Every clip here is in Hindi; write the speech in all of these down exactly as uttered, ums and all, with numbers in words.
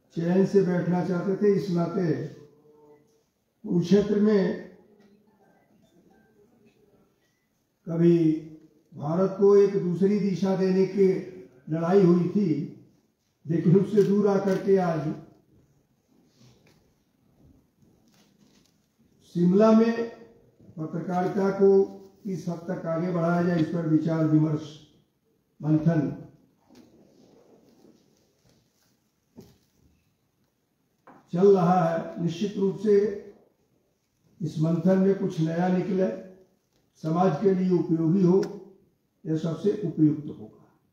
चैन से बैठना चाहते थे। इस नाते कुरुक्षेत्र में कभी भारत को एक दूसरी दिशा देने की लड़ाई हुई थी, लेकिन उससे दूर आकर के आज शिमला में पत्रकारिता को किस हद तक आगे बढ़ाया जाए, इस पर विचार विमर्श मंथन चल रहा है। निश्चित रूप से इस मंथन में कुछ नया निकले, समाज के लिए उपयोगी हो, यह सबसे उपयुक्त होगा।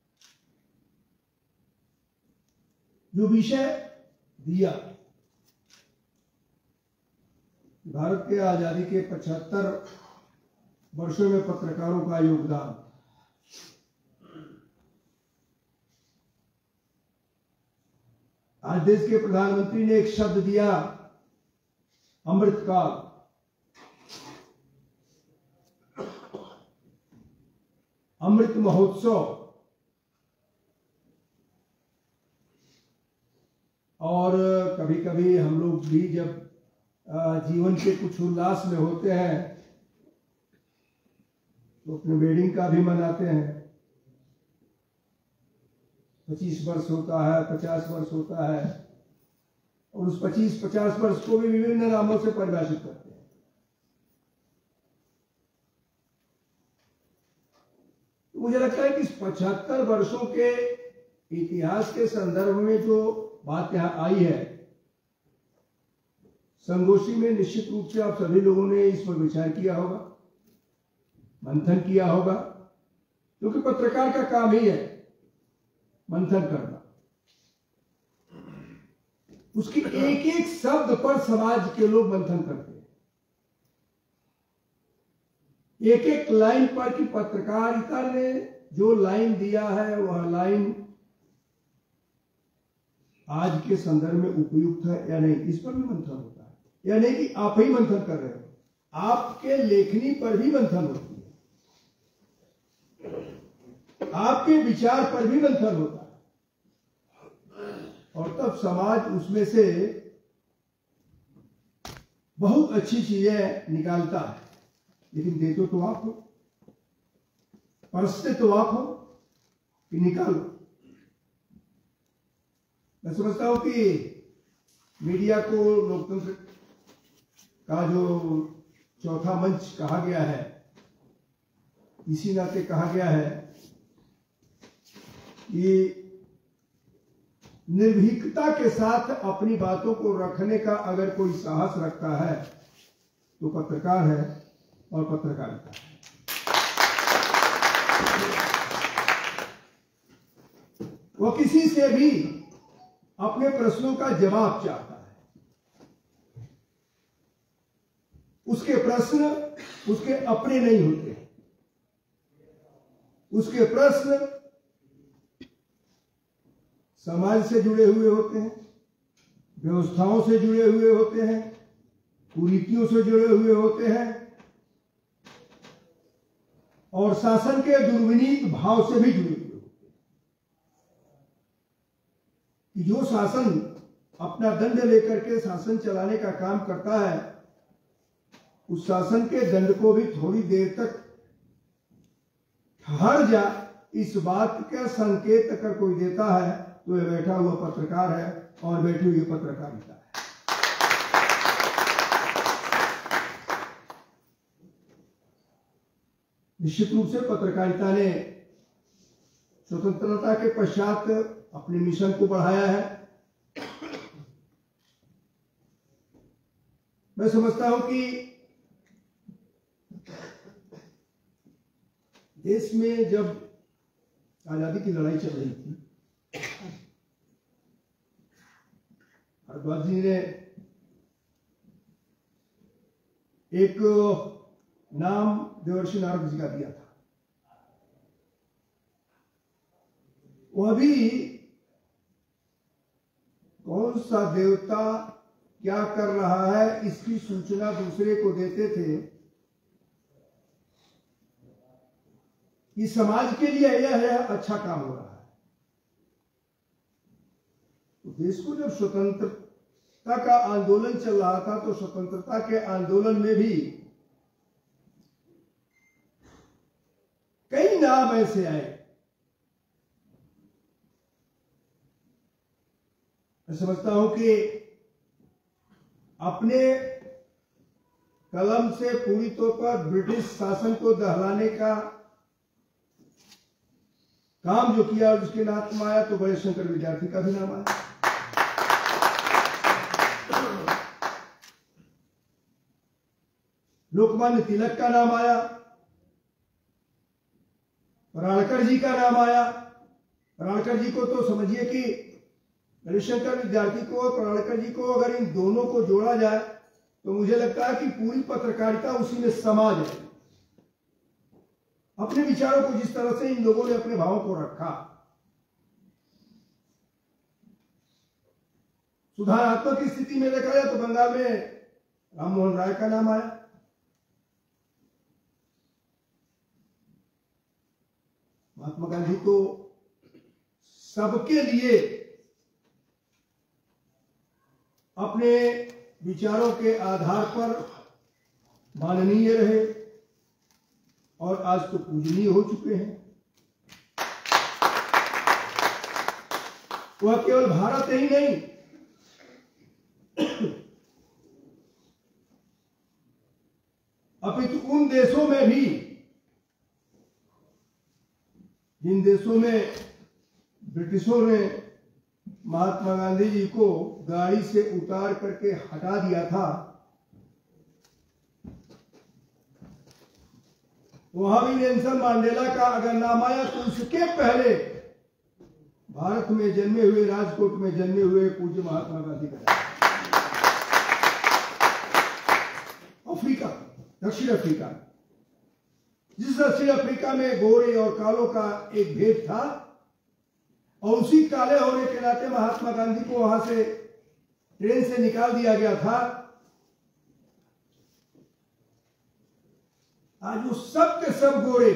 जो विषय दिया भारत के आजादी के पचहत्तर वर्षों में पत्रकारों का योगदान, आज देश के प्रधानमंत्री ने एक शब्द दिया, अमृतकाल। अमृत महोत्सव, और कभी कभी हम लोग भी जब जीवन के कुछ उल्लास में होते हैं तो अपने वेडिंग का भी मनाते हैं। पच्चीस वर्ष होता है, पचास वर्ष होता है, और उस पच्चीस पचास वर्ष को भी विभिन्न नामों से परिभाषित करते हैं। तो मुझे लगता है कि इस पचहत्तर वर्षों के इतिहास के संदर्भ में जो बात यहाँ आई है, संगोष्ठी में निश्चित रूप से आप सभी लोगों ने इस पर विचार किया होगा, मंथन किया होगा, क्योंकि पत्रकार का काम ही है मंथन करना। उसकी एक एक शब्द पर समाज के लोग मंथन करते हैं, एक एक लाइन पर कि पत्रकारिता ने जो लाइन दिया है वह लाइन आज के संदर्भ में उपयुक्त है या नहीं, इस पर भी मंथन होता है। या नहीं कि आप ही मंथन कर रहे हो, आपके लेखनी पर भी मंथन होती है, आपके विचार पर भी मंथन होता है, और तब समाज उसमें से बहुत अच्छी चीजें निकालता है। लेकिन देते तो आप हो, परसते तो आप हो कि निकालो। मैं समझता हूं कि मीडिया को लोकतंत्र का जो चौथा मंच कहा गया है, इसी नाते कहा गया है कि निर्भीकता के साथ अपनी बातों को रखने का अगर कोई साहस रखता है तो पत्रकार है और पत्रकारिता है। वह किसी से भी अपने प्रश्नों का जवाब चाहता है। उसके प्रश्न उसके अपने नहीं होते, उसके प्रश्न समाज से जुड़े हुए होते हैं, व्यवस्थाओं से जुड़े हुए होते हैं, कुरीतियों से जुड़े हुए होते हैं, और शासन के दुर्विनीत भाव से भी जुड़े हुए होते हैं। कि जो शासन अपना दंड लेकर के शासन चलाने का काम करता है, उस शासन के दंड को भी थोड़ी देर तक ठहर जा, इस बात का संकेत अगर कोई देता है तो यह बैठा हुआ पत्रकार है और बैठी हुई पत्रकारिता है। निश्चित रूप से पत्रकारिता ने स्वतंत्रता के पश्चात अपने मिशन को बढ़ाया है। मैं समझता हूं कि देश में जब आजादी की लड़ाई चल रही थी, भारद्वाज जी ने एक नाम देवर्षि नारद जी का दिया था। वह भी कौन सा देवता क्या कर रहा है इसकी सूचना दूसरे को देते थे कि समाज के लिए यह है अच्छा काम हो रहा है। तो देश को जब स्वतंत्रता का आंदोलन चल रहा था तो स्वतंत्रता के आंदोलन में भी कई नाम ऐसे आए। मैं समझता हूं कि अपने कलम से पूरी तौर पर ब्रिटिश शासन को दहलाने का काम जो किया और जिसके नाम आया तो बड़े शंकर विद्यार्थी का भी नाम आया। लोकमान्य तिलक का नाम आया, राणकर जी का नाम आया। राणकर जी को तो समझिए कि रविशंकर विद्यार्थी को और राणकर जी को अगर इन दोनों को जोड़ा जाए तो मुझे लगता है कि पूरी पत्रकारिता उसी में समा जाए। अपने विचारों को जिस तरह से इन लोगों ने अपने भावों को रखा, सुधारात्मक स्थिति में देखा जाए तो बंगाल में राममोहन राय का नाम आया। महात्मा गांधी को सबके लिए अपने विचारों के आधार पर माननीय रहे और आज तो पूजनीय हो चुके हैं। वह केवल भारत ही नहीं, अपितु उन देशों में भी जिन देशों में ब्रिटिशों ने महात्मा गांधी जी को गाड़ी से उतार करके हटा दिया था, वहां भी नेल्सन मंडेला का अगर नाम आया तो उसके पहले भारत में जन्मे हुए, राजकोट में जन्मे हुए पूज्य महात्मा गांधी का। अफ्रीका, दक्षिण अफ्रीका, जिस दक्षिण अफ्रीका में गोरे और कालों का एक भेद था और उसी काले होने के नाते महात्मा गांधी को वहां से ट्रेन से निकाल दिया गया था, आज वो सब के सब गोरे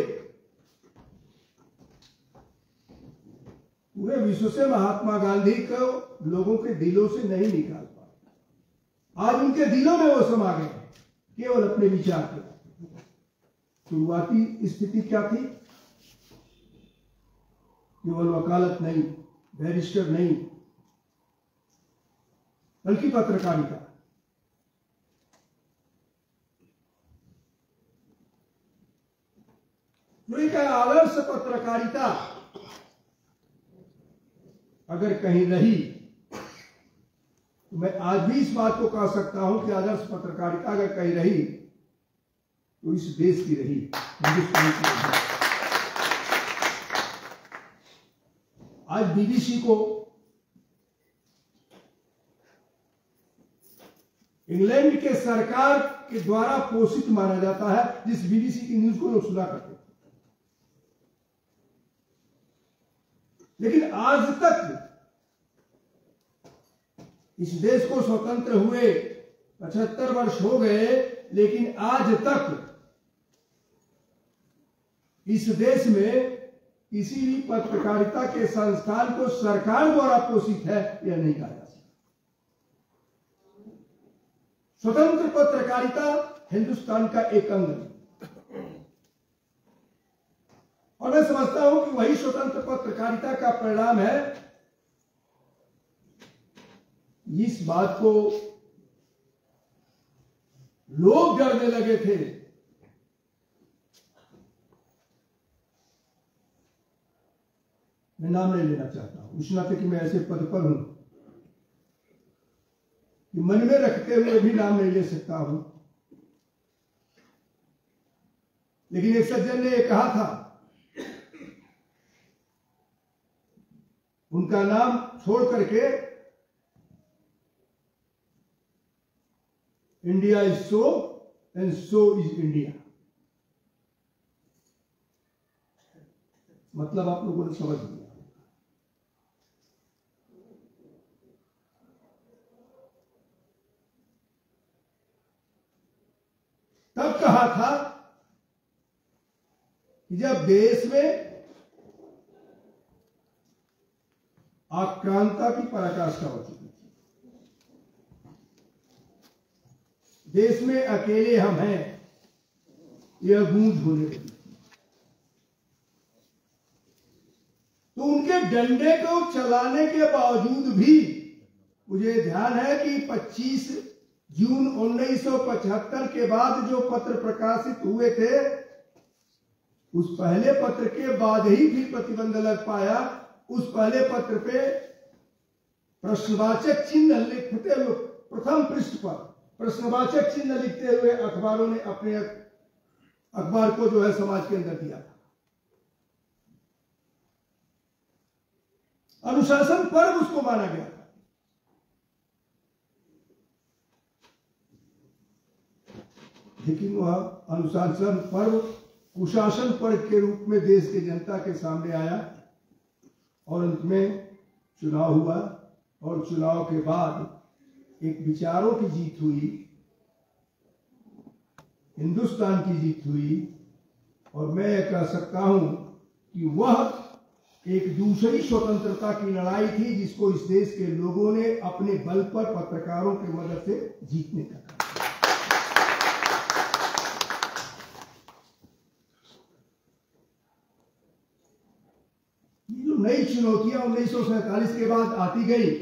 पूरे विश्व से महात्मा गांधी को लोगों के दिलों से नहीं निकाल पाए। आज उनके दिलों में वो समा गए केवल अपने विचार के। शुरुआती स्थिति क्या थी? केवल वकालत नहीं, बैरिस्टर नहीं, बल्कि पत्रकारिता। तो एक आदर्श पत्रकारिता अगर कहीं रही तो मैं आज भी इस बात को कह सकता हूं कि आदर्श पत्रकारिता अगर कहीं रही तो इस देश की रही, हिंदुस्तान की रही। आज बीबीसी को इंग्लैंड के सरकार के द्वारा पोषित माना जाता है, जिस बीबीसी की न्यूज को लोग सुना करते। लेकिन आज तक इस देश को स्वतंत्र हुए पचहत्तर वर्ष हो गए, लेकिन आज तक इस देश में किसी भी पत्रकारिता के संस्थान को सरकार द्वारा पोषित है यह नहीं कहा जा सकता। स्वतंत्र पत्रकारिता हिंदुस्तान का एक अंग है और मैं समझता हूं कि वही स्वतंत्र पत्रकारिता का परिणाम है। इस बात को लोग डरने लगे थे, मैं नाम नहीं लेना चाहता हूं, इस नाते कि मैं ऐसे पद पर हूं कि मन में रखते हुए भी नाम नहीं ले सकता हूं। लेकिन एक सज्जन ने कहा था, उनका नाम छोड़ करके India is so and so is India, मतलब आप लोगों ने समझ लिया। तब कहा था कि जब देश में आक्रांता की पराकाष्ठा हो चुकी थी। देश में अकेले हम हैं, यह गूंज होने लगी। तो उनके डंडे को चलाने के बावजूद भी मुझे ध्यान है कि पच्चीस जून उन्नीस सौ पचहत्तर के बाद जो पत्र प्रकाशित हुए थे, उस पहले पत्र के बाद ही भी प्रतिबंध लग पाया। उस पहले पत्र पे प्रश्नवाचक चिन्ह लिखते हुए, प्रथम पृष्ठ पर प्रश्नवाचक चिन्ह लिखते हुए अखबारों ने अपने अखबार को जो है समाज के अंदर दिया था। अनुशासन पर्व उसको माना गया था। लेकिन वह अनुशासन पर्व कुशासन पर्व के रूप में देश की जनता के सामने आया और अंत में चुनाव हुआ और चुनाव के बाद एक विचारों की जीत हुई, हिंदुस्तान की जीत हुई। और मैं कह सकता हूं कि वह एक दूसरी स्वतंत्रता की लड़ाई थी जिसको इस देश के लोगों ने अपने बल पर पत्रकारों की मदद से जीतने का। ये जो नई चुनौतियां उन्नीस सौ सैतालीस के बाद आती गई,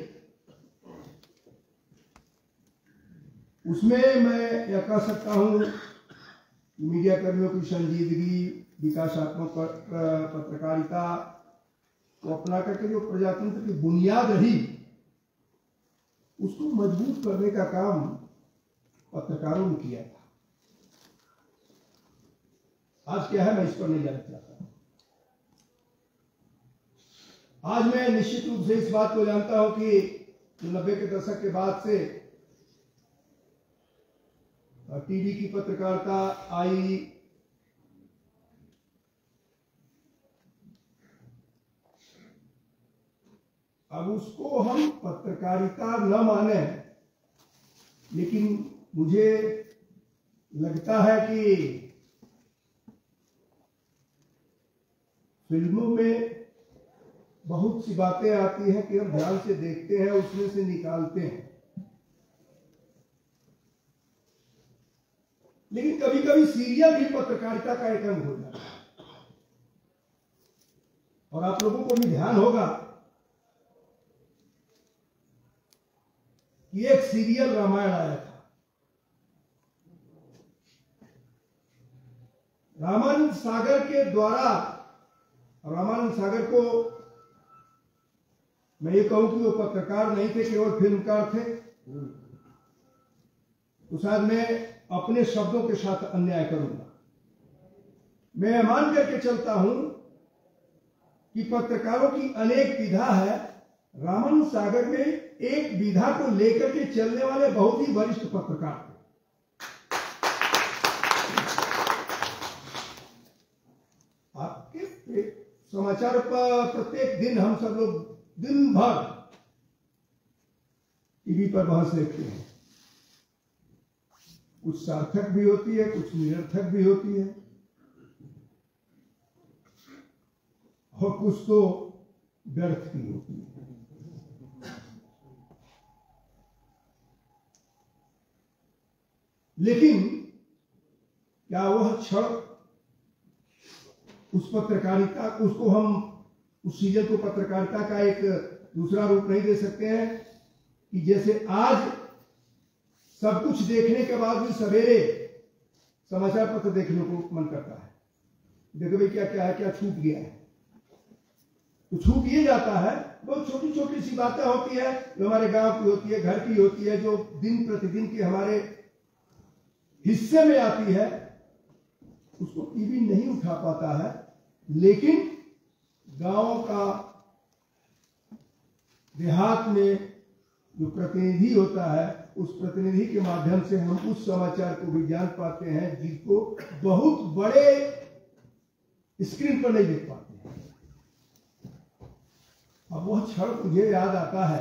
उसमें मैं यह कह सकता हूं मीडिया कर्मियों की संजीदगी, विकासात्मक पत्रकारिता को अपना करके जो प्रजातंत्र की बुनियाद रही, उसको मजबूत करने का काम पत्रकारों ने किया था। आज क्या है, मैं इस पर नहीं जाना चाहता। आज मैं निश्चित रूप से इस बात को जानता हूं कि जो नब्बे के दशक के बाद से टीवी की पत्रकारिता आई, अब उसको हम पत्रकारिता न माने, लेकिन मुझे लगता है कि फिल्मों में बहुत सी बातें आती हैं कि हम ध्यान से देखते हैं, उसमें से निकालते हैं, लेकिन कभी कभी सीरियल भी पत्रकारिता का एक अंग हो जाता है। और आप लोगों को भी ध्यान होगा कि एक सीरियल रामायण आया था। रामानंद सागर के द्वारा, रामानंद सागर को मैं ये कहूं कि वो पत्रकार नहीं थे, केवल फिल्मकार थे, तो शायद मैं अपने शब्दों के साथ अन्याय करूंगा। मैं मान करके चलता हूं कि पत्रकारों की अनेक विधा है। रामानंद सागर में एक विधा को लेकर के चलने वाले बहुत ही वरिष्ठ पत्रकार थे। आपके समाचार पर प्रत्येक दिन हम सब लोग दिन भर टीवी पर बहस देखते हैं। कुछ सार्थक भी होती है, कुछ निरर्थक भी होती है, और कुछ तो व्यर्थ भी होती है। लेकिन क्या वह क्षण उस पत्रकारिता, उसको हम उस सीजन को पत्रकारिता का एक दूसरा रूप नहीं दे सकते हैं कि जैसे आज सब कुछ देखने के बाद भी सवेरे समाचार पत्र देखने को मन करता है, देखो भाई क्या क्या है, क्या छूट गया है, तो छूट ये जाता है। बहुत छोटी छोटी सी बातें होती है जो हमारे गांव की होती है, घर की होती है, जो दिन प्रतिदिन के हमारे हिस्से में आती है, उसको टीवी नहीं उठा पाता है। लेकिन गांव का, देहात में जो प्रतिनिधि होता है, उस प्रतिनिधि के माध्यम से हम उस समाचार को भी जान पाते हैं जिसको बहुत बड़े स्क्रीन पर नहीं देख पाते हैं। अब वह क्षण मुझे याद आता है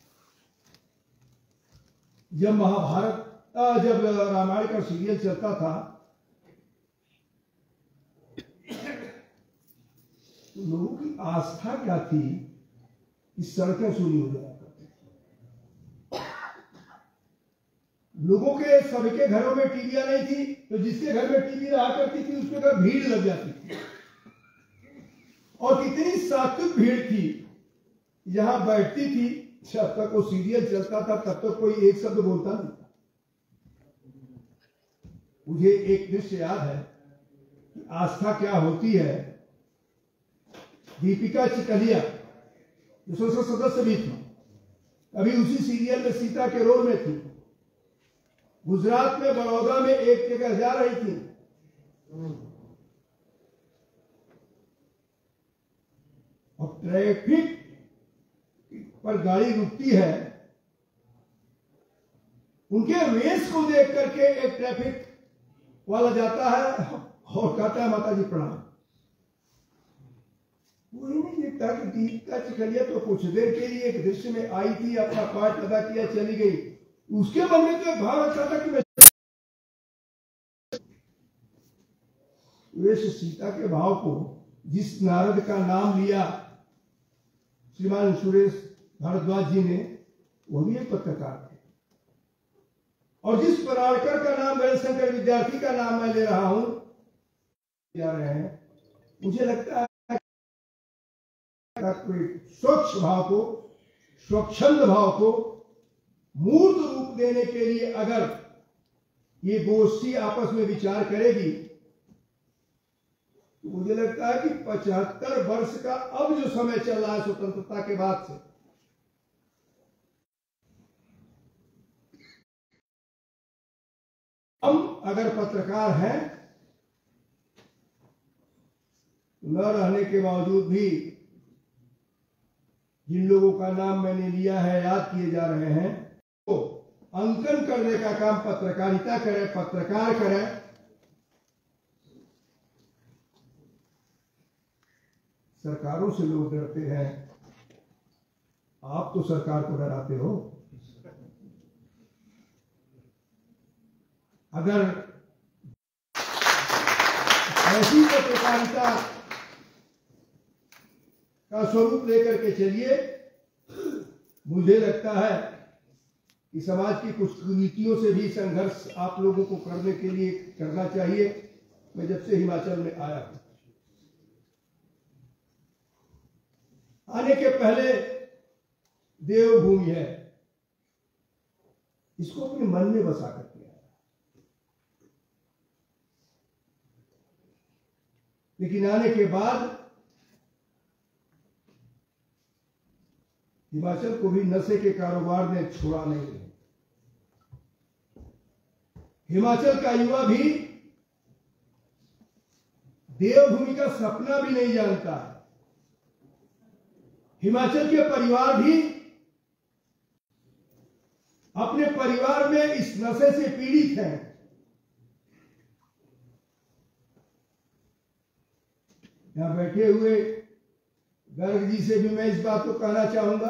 जब महाभारत, जब रामायण का सीरियल चलता था, तो लोगों की आस्था क्या थी कि सड़कें सूनी हो जाया करती थी। लोगों के सबके घरों में टीवियां नहीं थी, तो जिसके घर में टीवी रहा करती थी उसके घर भीड़ लग जाती थी। और कितनी सात्विक भीड़ थी, यहां बैठती थी, जब तक वो सीरियल चलता था तब तक कोई एक शब्द बोलता नहीं था। मुझे एक दृश्य याद है कि आस्था क्या होती है। दीपिका चिकलिया जो संसद सदस्य भी थी, अभी उसी सीरियल में सीता के रोल में थी। गुजरात में बड़ौदा में एक जगह जा रही थी, और ट्रैफिक पर गाड़ी रुकती है। उनके वेश को देख करके एक ट्रैफिक वाला जाता है और कहता है माता जी प्रणाम। वो ही नहीं देखता कि दीपिका चिकलिया तो कुछ देर के लिए एक दृश्य में आई थी, अपना पार्ट अदा किया, चली गई। उसके मन में तो एक भाव अच्छा था कि मैं वेश सीता के भाव को, जिस नारद का नाम लिया श्रीमान सुरेश भारद्वाज जी ने, वो भी एक पत्रकार थे। और जिस पराड़कर का नाम, गणशंकर विद्यार्थी का नाम मैं ले रहा हूं, जा रहे हैं, मुझे लगता है कोई स्वच्छ भाव को, स्वच्छंद भाव को मूर्त रूप देने के लिए अगर ये गोष्ठी आपस में विचार करेगी, तो मुझे लगता है कि पचहत्तर वर्ष का अब जो समय चल रहा है स्वतंत्रता के बाद से, हम अगर पत्रकार हैं, न रहने के बावजूद भी जिन लोगों का नाम मैंने लिया है, याद किए जा रहे हैं, तो अंकन करने का काम पत्रकारिता करें, पत्रकार करें। सरकारों से लोग डरते हैं, आप तो सरकार को डराते हो। अगर ऐसी पत्रकारिता का स्वरूप लेकर के चलिए, मुझे लगता है कि समाज की कुछ कुरीतियों से भी संघर्ष आप लोगों को करने के लिए करना चाहिए। मैं जब से हिमाचल में आया हूं, आने के पहले देवभूमि है, इसको अपने मन में बसा करके आया, लेकिन आने के बाद हिमाचल को भी नशे के कारोबार ने छोड़ा नहीं है। हिमाचल का युवा भी देवभूमि का सपना भी नहीं जानता। हिमाचल के परिवार भी अपने परिवार में इस नशे से पीड़ित हैं। यहां बैठे हुए गर्ग जी से भी मैं इस बात को कहना चाहूंगा,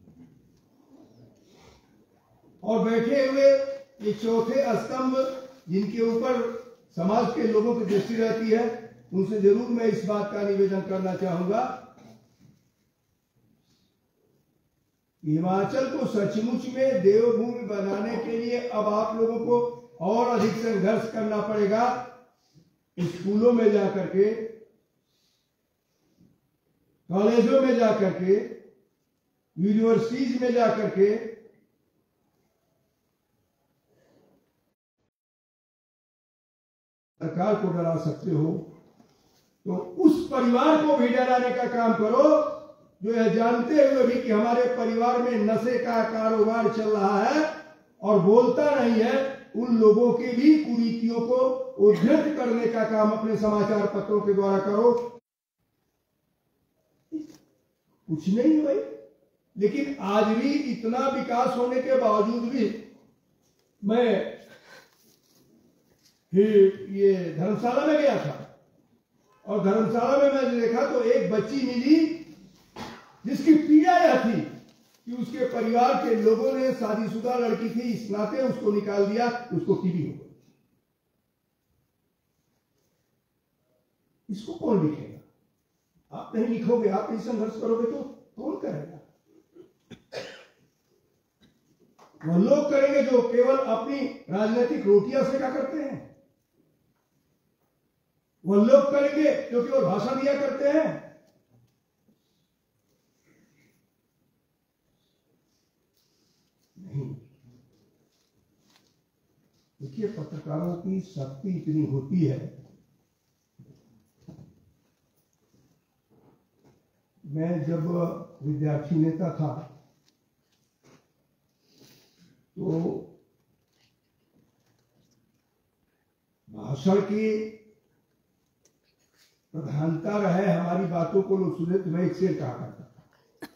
और बैठे हुए ये चौथे स्तंभ जिनके ऊपर समाज के लोगों की दृष्टि रहती है, उनसे जरूर मैं इस बात का निवेदन करना चाहूंगा, हिमाचल को सचमुच में देवभूमि बनाने के लिए अब आप लोगों को और अधिक संघर्ष करना पड़ेगा। स्कूलों में जाकर के, कॉलेजों में जाकर के, यूनिवर्सिटीज में जाकर के सरकार को डरा सकते हो, तो उस परिवार को भी डराने का काम करो जो यह जानते हुए भी कि हमारे परिवार में नशे का कारोबार चल रहा है और बोलता नहीं है, उन लोगों के भी कुरीतियों को उद्धृत करने का काम अपने समाचार पत्रों के द्वारा करो। कुछ नहीं भाई, लेकिन आज भी इतना विकास होने के बावजूद भी मैं ये धर्मशाला में गया था, और धर्मशाला में मैंने देखा तो एक बच्ची मिली जिसकी पीड़ा यह थी कि उसके परिवार के लोगों ने, शादीशुदा लड़की थी, इस नाते उसको निकाल दिया, उसको टीबी हो गई। इसको कौन लिखेगा? आप नहीं लिखोगे, आप नहीं संघर्ष करोगे तो कौन करेगा? वो लोग करेंगे जो केवल अपनी राजनीतिक रोटियां सेका करते हैं। वो लोग करेंगे जो केवल भाषण दिया करते हैं। नहीं, देखिए पत्रकारों की शक्ति इतनी होती है। मैं जब विद्यार्थी नेता था तो भाषण की प्रधानता रहे, हमारी बातों को लोग सुने तो मैं एक शेर कहा करता था,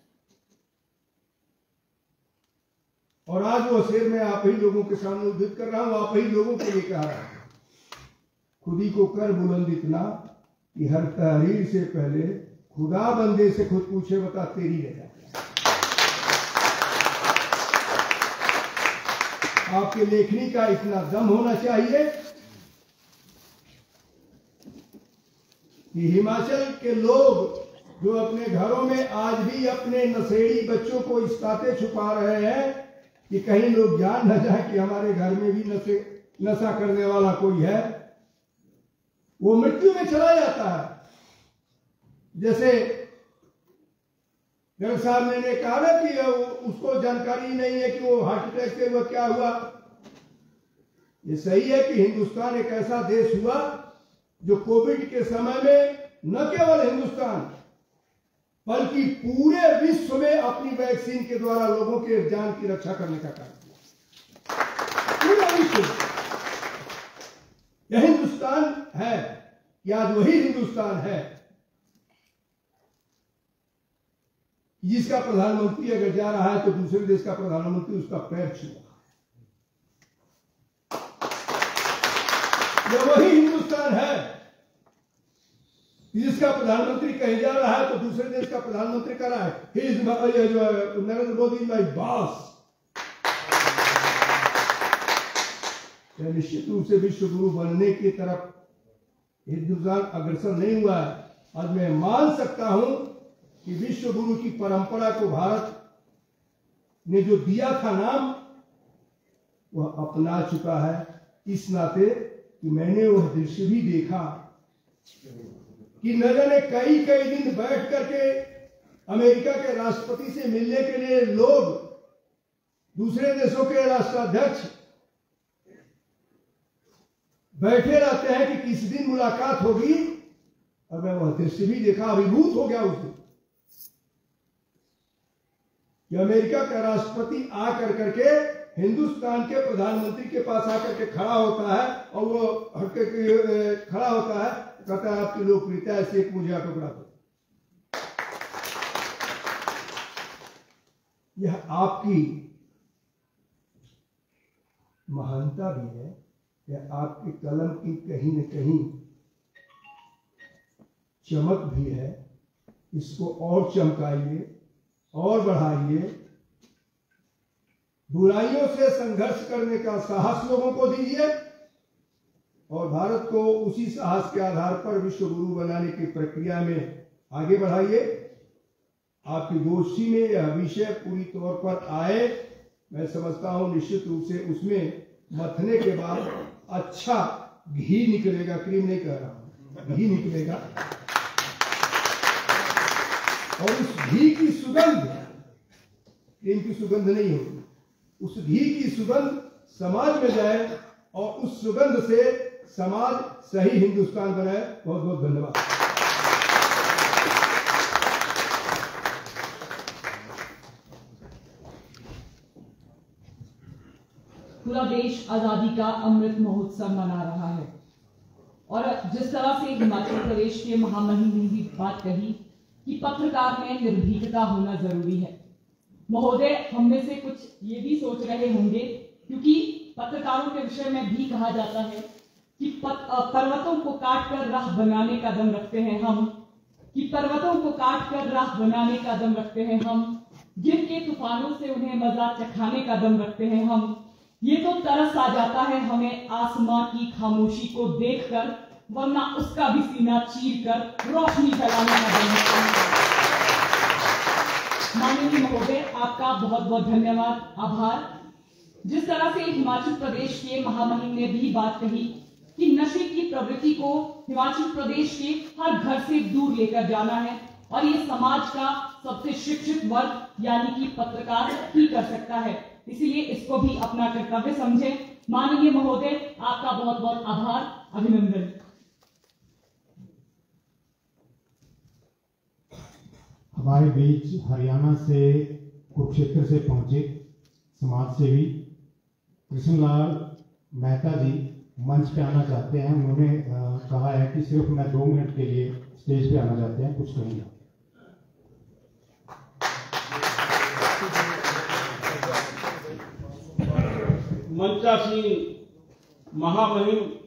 और आज वो शेर मैं आप ही लोगों के सामने उद्धृत कर रहा हूं, आप ही लोगों के लिए कह रहा हूं। खुदी को कर बुलंद इतना कि हर तहरीर से पहले खुदा बंदे से खुद पूछे, बता तेरी रजा। आपके लेखनी का इतना दम होना चाहिए कि हिमाचल के लोग जो अपने घरों में आज भी अपने नशेड़ी बच्चों को इस ताते छुपा रहे हैं कि कहीं लोग जान न जाए कि हमारे घर में भी नशे नशा करने वाला कोई है, वो मृत्यु में चला जाता है। जैसे डॉक्टर साहब ने कहा ना कि उसको जानकारी नहीं है कि वो हार्ट अटैक से हुआ, क्या हुआ। ये सही है कि हिंदुस्तान एक ऐसा देश हुआ जो कोविड के समय में न केवल हिंदुस्तान बल्कि पूरे विश्व में अपनी वैक्सीन के द्वारा लोगों के जान की रक्षा करने का काम किया। पूरा विश्व यह हिंदुस्तान है, या आज वही हिंदुस्तान है जिसका प्रधानमंत्री अगर जा रहा है तो दूसरे देश का प्रधानमंत्री उसका पैर छुआ। यह वही हिंदुस्तान है जिसका प्रधानमंत्री कहीं जा रहा है तो दूसरे देश का प्रधानमंत्री कर रहा है He is my, जो नरेंद्र मोदी माई बॉस। निश्चित रूप से विश्व गुरु बनने की तरफ हिंदुस्तान अग्रसर नहीं हुआ है। आज मैं मान सकता हूं कि विश्व गुरु की परंपरा को भारत ने जो दिया था नाम, वह अपना चुका है। इस नाते कि मैंने वह दृश्य भी देखा कि न जाने कई कई दिन बैठ करके अमेरिका के राष्ट्रपति से मिलने के लिए लोग, दूसरे देशों के राष्ट्राध्यक्ष बैठे रहते हैं कि किस दिन मुलाकात होगी, और मैं वह दृश्य भी देखा, अभिभूत हो गया उस दिन कि अमेरिका का राष्ट्रपति आकर करके हिंदुस्तान के प्रधानमंत्री के पास आकर के खड़ा होता है और वो हटके खड़ा होता है, कहता है आपकी लोकप्रियता ऐसी एक मुझे टुकड़ा दो। यह आपकी महानता भी है, यह आपकी कलम की कहीं न कहीं चमक भी है। इसको और चमकाइए और बढ़ाइए। बुराइयों से संघर्ष करने का साहस लोगों को दीजिए और भारत को उसी साहस के आधार पर विश्व गुरु बनाने की प्रक्रिया में आगे बढ़ाइए। आपकी गोष्ठी में यह विषय पूरी तौर पर आए, मैं समझता हूं निश्चित रूप से उसमें मथने के बाद अच्छा घी निकलेगा, क्रीम नहीं कह रहा हूं, घी निकलेगा। और उस घी की सुगंध, क्रीम की सुगंध नहीं होगी, उस घी की सुगंध समाज में जाए और उस सुगंध से समाज सही हिंदुस्तान बनाए। बहुत बहुत धन्यवाद। पूरा देश आजादी का अमृत महोत्सव मना रहा है और जिस तरह से हिमाचल प्रदेश के महामहिम ने भी बात कही कि पत्रकार में निर्भीकता होना जरूरी है। महोदय, हम में से कुछ ये भी सोच रहे होंगे, क्योंकि पत्रकारों के विषय में भी कहा जाता है कि पर्वतों को काटकर राह बनाने का दम रखते हैं हम, कि पर्वतों को काटकर राह बनाने का दम रखते हैं हम, जिनके तूफानों से उन्हें मजा चखाने का दम रखते हैं हम। ये तो तरस आ जाता है हमें आसमां की खामोशी को देखकर, वरना उसका भी सीना चीर कर रोशनी फैलाने का दम रखते हैं। माननीय महोदय, आपका बहुत बहुत धन्यवाद, आभार। जिस तरह से हिमाचल प्रदेश के महामहिम ने भी बात कही कि नशे की प्रवृत्ति को हिमाचल प्रदेश के हर घर से दूर लेकर जाना है और ये समाज का सबसे शिक्षित वर्ग यानी कि पत्रकार ही कर सकता है, इसीलिए इसको भी अपना कर्तव्य समझे। माननीय महोदय, आपका बहुत बहुत आभार, अभिनंदन। हमारे बीच हरियाणा से कुरुक्षेत्र से पहुंचे समाज सेवी कृष्णलाल मेहता जी मंच पे आना चाहते हैं। उन्होंने कहा है कि सिर्फ मैं दो मिनट के लिए स्टेज पे आना चाहते हैं, कुछ कहेंगे। मंचासीन महामहिम